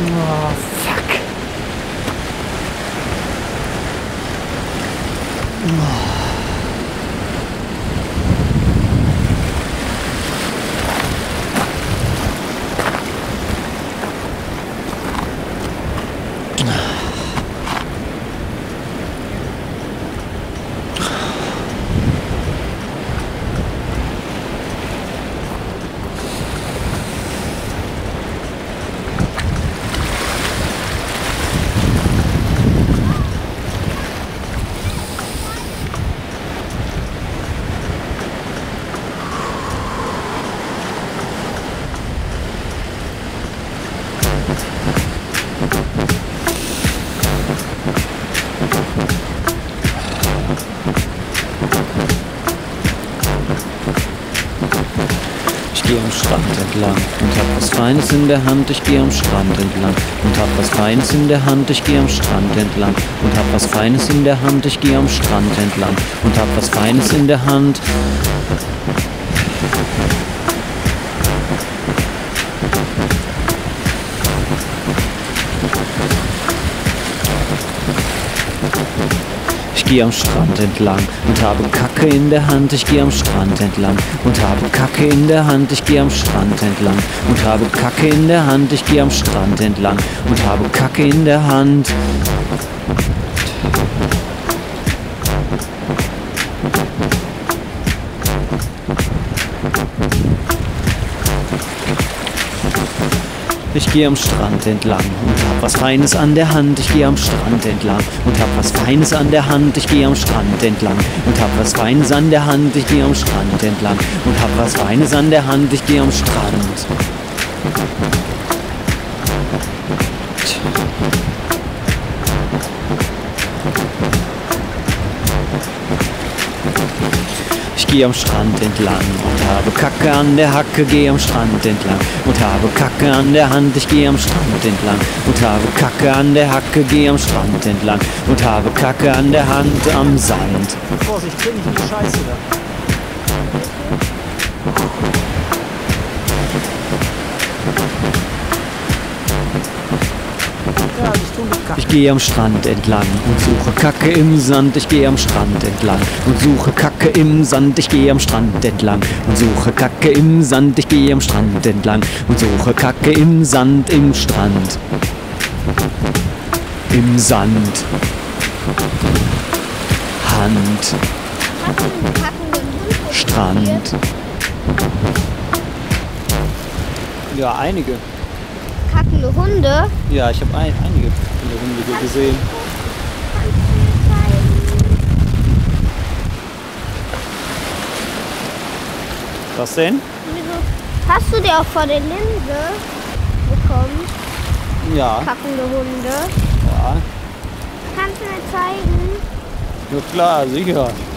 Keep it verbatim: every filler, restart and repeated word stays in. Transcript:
Oh, fuck. Oh. Ich gehe am Strand entlang und hab was Feines in der Hand. Ich gehe am Strand entlang und hab was Feines in der Hand. Ich gehe am Strand entlang und hab was Feines in der Hand. Ich gehe am Strand entlang und hab was Feines in der Hand. Ich gehe am Strand entlang und habe Kacke in der Hand. Ich gehe am Strand entlang und habe Kacke in der Hand. Ich gehe am Strand entlang und habe Kacke in der Hand. Ich gehe am Strand entlang und habe Kacke in der Hand. Ich gehe am Strand entlang und hab was Feines an der Hand. Ich gehe am Strand entlang und hab was Feines an der Hand. Ich gehe am Strand entlang und hab was Feines an der Hand. Ich gehe am Strand entlang und hab was Feines an der Hand. Ich gehe am Strand. Ich gehe am Strand entlang und habe Kacke an der Hacke, gehe am Strand entlang und habe Kacke an der Hand. Ich gehe am Strand entlang und habe Kacke an der Hacke, gehe am Strand entlang und habe Kacke an der Hand am Sand. Vorsicht, tritt nicht in die Scheiße da. Ja, ich tue mit Kacke. Ich gehe am Strand entlang und suche Kacke im Sand. Ich gehe am Strand entlang und suche Kacke im Sand. Ich gehe am Strand entlang und suche Kacke im Sand. Ich gehe am Strand entlang und suche Kacke im Sand, im Strand. Im Sand. Hand. Strand. Ja, einige. Kackende Hunde. Ja, ich habe ein, einige Hunde hier gesehen. Was denn? Wieso? Hast du dir auch vor der Linse bekommen? Ja. Kackende Hunde. Ja. Kannst du mir zeigen? Ja klar, sicher.